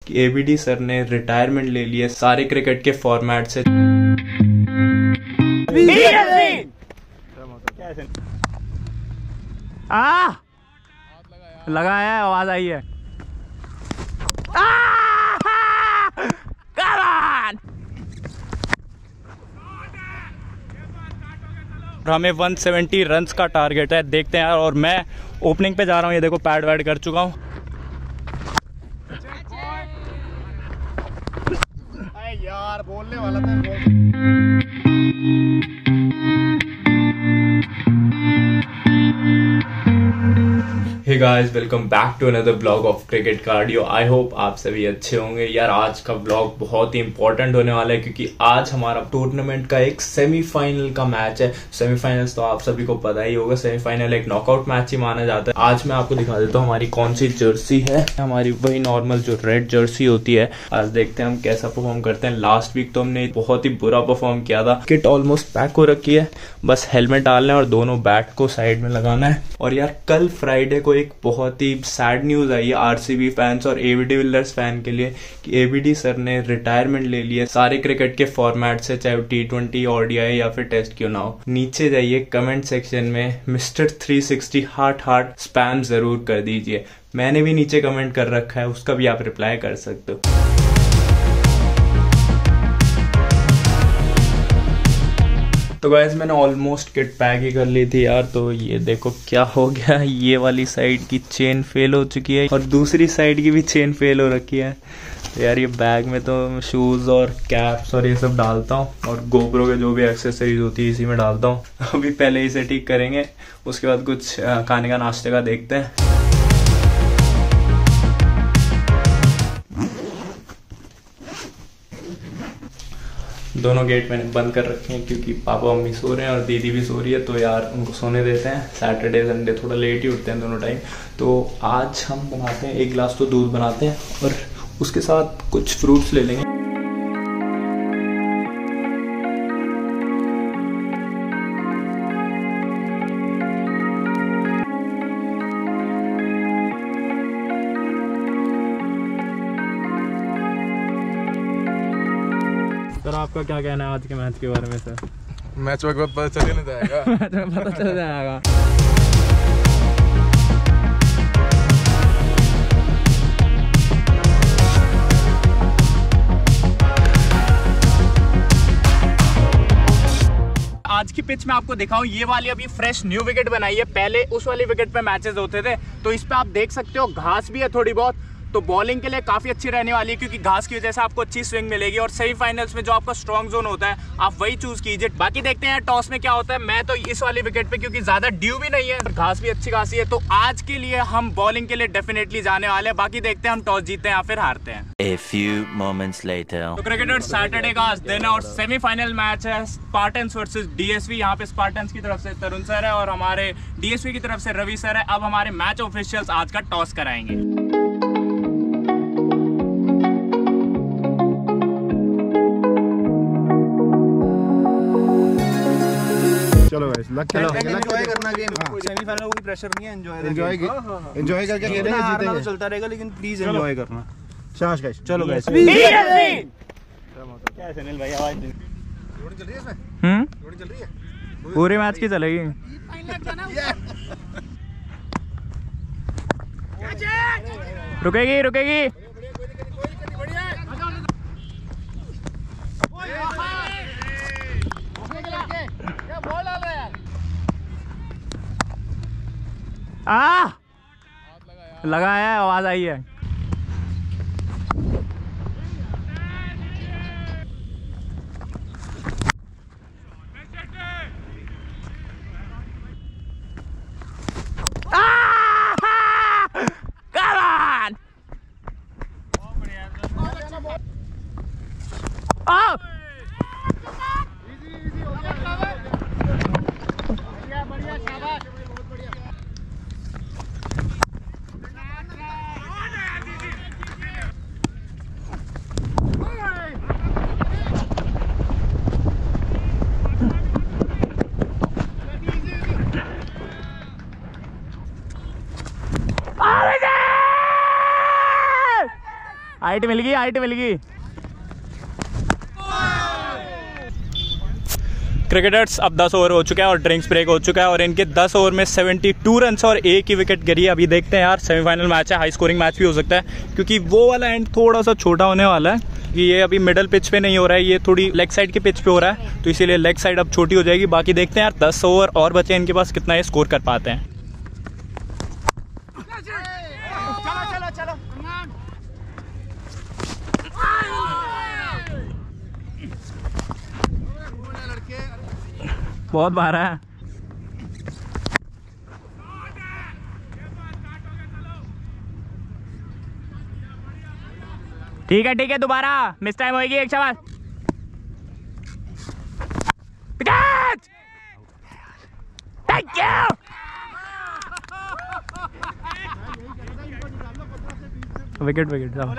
कि ABD sir ने retirement ले लिया सारे क्रिकेट के फॉर्मेट से। लगा है, आवाज आई है। हमें 170 रन्स का टारगेट है, देखते हैं यार। और मैं ओपनिंग पे जा रहा हूँ, ये देखो पैड वैड कर चुका हूँ। यार बोलने वाला था। Hey guys, welcome back to another blog of Cricket Cardio. I hope आप सभी अच्छे होंगे। यार आज का ब्लॉग बहुत ही इंपॉर्टेंट होने वाला है क्योंकि आज हमारा टूर्नामेंट का एक सेमीफाइनल का मैच है। सेमीफाइनल्स तो आप सभी को पता ही होगा, सेमीफाइनल एक नॉकआउट मैच ही माना जाता है। आज मैं आपको दिखा देता हूँ हमारी कौन सी जर्सी है। हमारी वही नॉर्मल जो रेड जर्सी होती है। आज देखते हैं हम कैसा परफॉर्म करते हैं। लास्ट वीक तो हमने बहुत ही बुरा परफॉर्म किया था। किट ऑलमोस्ट पैक हो रखी है, बस हेलमेट डालना है और दोनों बैट को साइड में लगाना है। और यार कल फ्राइडे को एक बहुत ही सैड न्यूज आई है आरसीबी फैंस और एबी डिविलियर्स फैन के लिए कि एबीडी सर ने रिटायरमेंट ले लिया सारे क्रिकेट के फॉर्मेट से, चाहे T20, ओडीआई या फिर टेस्ट क्यों ना हो। नीचे जाइए कमेंट सेक्शन में मिस्टर 360 हार्ट स्पैम जरूर कर दीजिए। मैंने भी नीचे कमेंट कर रखा है, उसका भी आप रिप्लाई कर सकते हो। तो गाइस मैंने ऑलमोस्ट किट पैक ही कर ली थी यार। तो ये देखो क्या हो गया, ये वाली साइड की चेन फेल हो चुकी है और दूसरी साइड की भी चेन फेल हो रखी है। तो यार ये बैग में तो शूज और कैप्स और ये सब डालता हूँ और गोप्रो के जो भी एक्सेसरीज होती है इसी में डालता हूँ। अभी पहले इसे ठीक करेंगे, उसके बाद कुछ खाने का नाश्ते का देखते हैं। दोनों गेट मैंने बंद कर रखे हैं क्योंकि पापा मम्मी सो रहे हैं और दीदी भी सो रही है। तो यार उनको सोने देते हैं। सैटरडे संडे थोड़ा लेट ही उठते हैं दोनों टाइम। तो आज हम बनाते हैं, एक गिलास तो दूध बनाते हैं और उसके साथ कुछ फ्रूट्स ले लेंगे। सर आपका क्या कहना है आज के मैच के बारे में? सर मैच के बाद पता चल नहीं जाएगा। मैच में पता चल जाएगा। आज की पिच में आपको दिखाऊं, ये वाली अभी फ्रेश न्यू विकेट बनाई है। पहले उस वाली विकेट पे मैचेस होते थे, तो इस पे आप देख सकते हो घास भी है थोड़ी बहुत। तो बॉलिंग के लिए काफी अच्छी रहने वाली है क्योंकि घास की वजह से आपको अच्छी स्विंग मिलेगी। और सेमीफाइनल्स में जो आपका स्ट्रॉन्ग जोन होता है आप वही चूज कीजिए। बाकी देखते हैं टॉस में क्या होता है। मैं तो इस वाली विकेट पे क्योंकि ज्यादा ड्यू भी नहीं है और घास भी अच्छी खासी है, तो आज के लिए हम बॉलिंग के लिए डेफिनेटली जाने वाले हैं। बाकी देखते हैं हम टॉस जीतते हैं या फिर हारते हैं। A few moments later. तो क्रिकेटर सैटरडे का आज दिन है और सेमीफाइनल मैच है स्पार्टन्स वर्सेस डीएसवी। यहाँ पे स्पार्टन्स की तरफ से तरुण सर है और हमारे डीएसवी की तरफ से रवि सर है। अब हमारे मैच ऑफिशियल्स आज का टॉस कराएंगे। चलो गाइस, एंजॉय करना गेम। सेमीफाइनल कोई प्रेशर नहीं है, एंजॉय करके खेलेंगे, हारना तो चलता रहेगा लेकिन प्लीज एंजॉय करना। शाबाश गाइस, चलो गाइस। क्या सुनील भाई आवाज रोड चल रही है इसमें? रोड चल रही है पूरे मैच की चलेगी। रुकेगी रुकेगी। लगा है, आवाज आई है। हाइट मिल गई, हाइट मिल गई। क्रिकेटर्स अब 10 ओवर हो चुका है और ड्रिंक्स ब्रेक हो चुका है और इनके 10 ओवर में 72 रन और एक ही विकेट गिरी है। अभी देखते हैं यार, सेमीफाइनल मैच है, हाई स्कोरिंग मैच भी हो सकता है क्योंकि वो वाला एंड थोड़ा सा छोटा होने वाला है कि ये अभी मिडल पिच पे नहीं हो रहा है, ये थोड़ी लेग साइड के पिच पे हो रहा है, तो इसीलिए लेग साइड अब छोटी हो जाएगी। बाकी देखते हैं यार 10 ओवर और बचे इनके पास, कितना ये स्कोर कर पाते हैं। बहुत बार है। ठीक है ठीक है, दोबारा मिस टाइम होगी, एक शाबाश। Thank you. विकेट विकेट जाओ।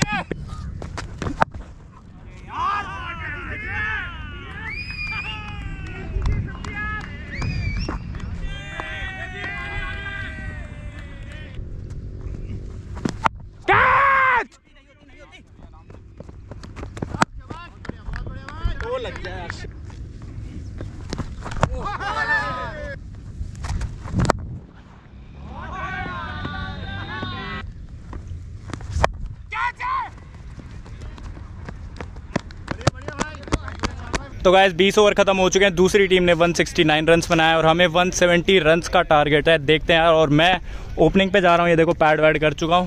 तो गाइस 20 ओवर खत्म हो चुके हैं, दूसरी टीम ने 169 रन्स बनाए और हमें 170 रन्स का टारगेट है। देखते हैं यार, और मैं ओपनिंग पे जा रहा हूँ, ये देखो पैड वैड कर चुका हूँ।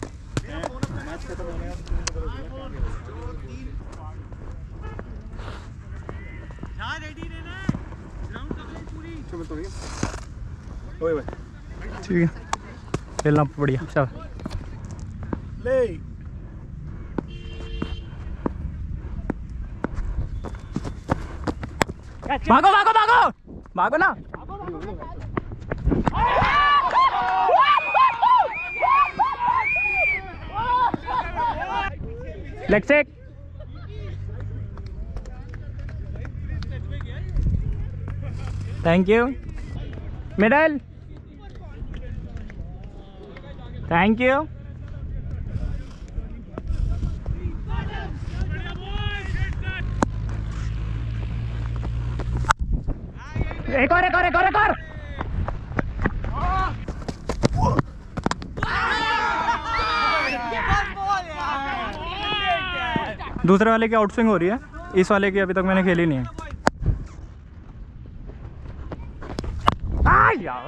ठीक है, खेलना बढ़िया। चल भागो भागो भागो भागो ना। लेग सेक। Thank you. Middle. Thank you. एक और एक और एक और एक और। दूसरे वाले की आउटस्विंग हो रही है, इस वाले की अभी तक मैंने खेली नहीं है। यार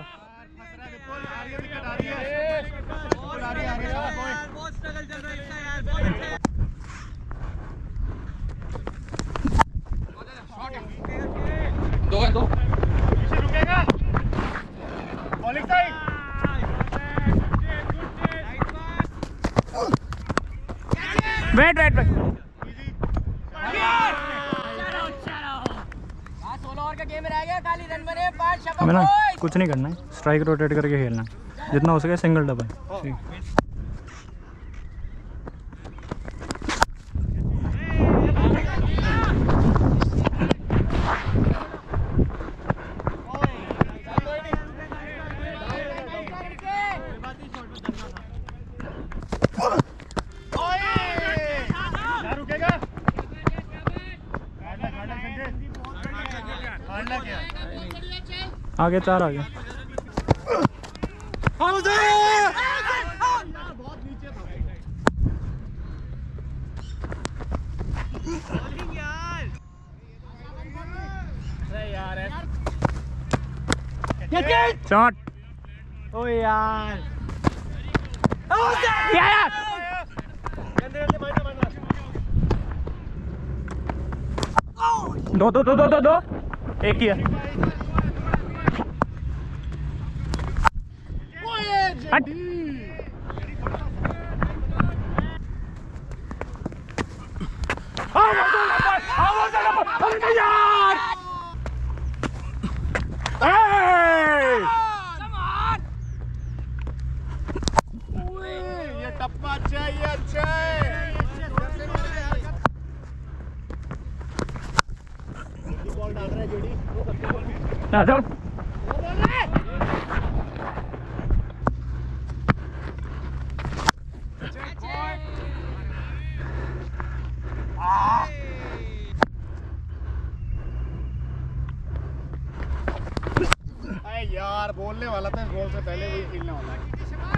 दो रुकेगा bowling side. Wait wait wait. 16 over का गेम रह गया, खाली रन बने 5। हमें ना कुछ नहीं करना है, स्ट्राइक रोटेट करके खेलना है, जितना हो सके सिंगल डबल। ठीक। आगे 4 आगे। शॉट। ओ यार यार दो दो दो दो दो दो, एक ही है। हट। ये टप्पा अच्छा है, ये अच्छा है। बॉल डाल रहा है जोड़ी। ना जाओ। यार बोलने वाला था, गोल से पहले वही खेलने वाला है।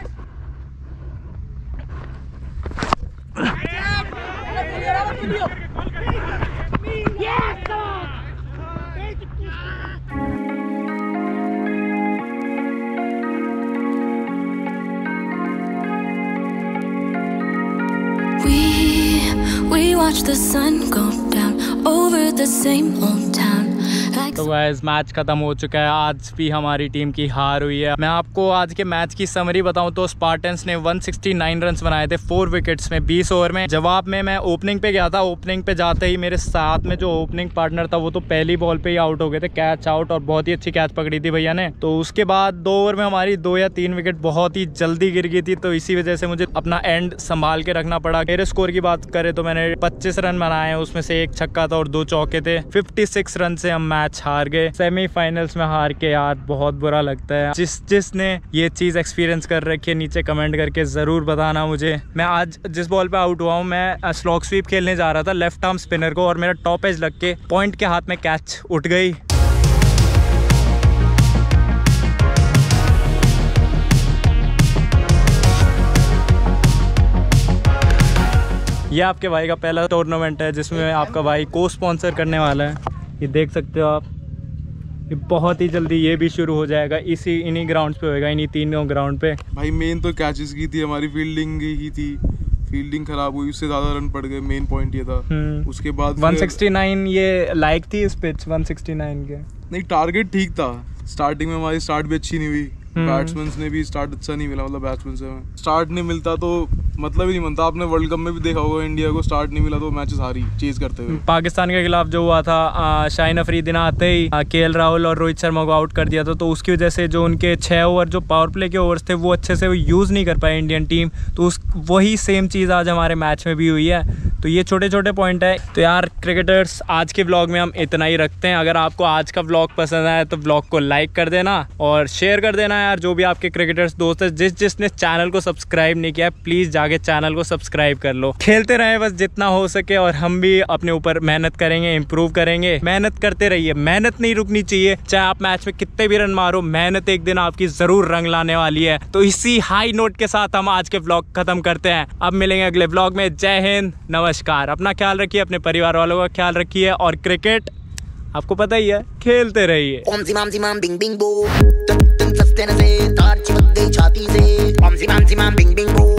We watch the sun go down over the same old town. तो गाइस मैच खत्म हो चुका है। आज भी हमारी टीम की हार हुई है। मैं आपको आज के मैच की समरी बताऊं तो स्पार्टन्स ने 169 रन्स बनाए थे 4 विकेट्स में 20 ओवर में। जवाब में मैं ओपनिंग पे गया था। ओपनिंग पे जाते ही मेरे साथ में जो ओपनिंग पार्टनर था वो तो पहली बॉल पे ही आउट हो गए थे, कैच आउट, और बहुत ही अच्छी कैच पकड़ी थी भैया ने। तो उसके बाद 2 ओवर में हमारी 2 या 3 विकेट बहुत ही जल्दी गिर गई थी, तो इसी वजह से मुझे अपना एंड संभाल के रखना पड़ा। मेरे स्कोर की बात करें तो मैंने 25 रन बनाए, उसमें से 1 छक्का था और 2 चौके थे। 56 रन से हम मैच हार गए। सेमीफाइनल्स में हार के यार बहुत बुरा लगता है। जिसने ये चीज एक्सपीरियंस कर रखी है नीचे कमेंट करके जरूर बताना मुझे। मैं आज जिस बॉल पे आउट हुआ हूँ, मैं स्लॉग स्वीप खेलने जा रहा था लेफ्ट आर्म स्पिनर को, और मेरा टॉप एज लग के पॉइंट के हाथ में कैच उठ गई। ये आपके भाई का पहला टूर्नामेंट है जिसमें आपका भाई को स्पॉन्सर करने वाला है। ये देख सकते हो आप, ये बहुत ही जल्दी ये भी शुरू हो जाएगा। इन्हीं ग्राउंड्स पे होएगा, इन्हीं 3 ग्राउंड पे। भाई मेन तो कैचेस की थी, हमारी फील्डिंग की थी, फील्डिंग खराब हुई, उससे ज्यादा रन पड़ गए। मेन पॉइंट ये था। उसके बाद 169 ये लाइक थी इस पिच 169 के। नहीं, टारगेट ठीक था। स्टार्टिंग में हमारी स्टार्ट भी अच्छी नहीं हुई, बैट्समैन ने भी स्टार्ट अच्छा नहीं मिला। मतलब बैट्समैन से स्टार्ट नहीं मिलता तो मतलब ही नहीं बनता। आपने वर्ल्ड कप में भी देखा होगा, इंडिया को स्टार्ट नहीं मिला तो मैचेस हारी चेज करते हुए। पाकिस्तान के खिलाफ जो हुआ था, शाहीन अफरीदी ने आते ही केएल राहुल और रोहित शर्मा को आउट कर दिया था, तो उसकी वजह से जो उनके 6 ओवर जो पावर प्ले के ओवर्स थे वो अच्छे से यूज़ नहीं कर पाए इंडियन टीम। तो वही सेम चीज़ आज हमारे मैच में भी हुई है। तो ये छोटे छोटे पॉइंट है। तो यार क्रिकेटर्स, आज के व्लॉग में हम इतना ही रखते हैं। अगर आपको आज का व्लॉग पसंद आया तो व्लॉग को लाइक कर देना और शेयर कर देना यार। जो भी आपके क्रिकेटर्स दोस्त है, जिसने चैनल को सब्सक्राइब नहीं किया, प्लीज़ जाके चैनल को सब्सक्राइब कर लो। खेलते रहे बस जितना हो सके, और हम भी अपने ऊपर मेहनत करेंगे, इम्प्रूव करेंगे। मेहनत करते रहिए, मेहनत नहीं रुकनी चाहिए। चाहे आप मैच में कितने भी रन मारो, मेहनत एक दिन आपकी ज़रूर रंग लाने वाली है। तो इसी हाई नोट के साथ हम आज के व्लॉग खत्म करते हैं। अब मिलेंगे अगले व्लॉग में। जय हिंद, नमस्कार। अपना ख्याल रखिए, अपने परिवार वालों का ख्याल रखिए, और क्रिकेट आपको पता ही है, खेलते रहिए। ओम जिमाम जिमाम बिंग बिंग बो, तुम सस्ते न से तार चिपक गई छाती से। ओम जिमाम जिमाम बिंग बिंग बो।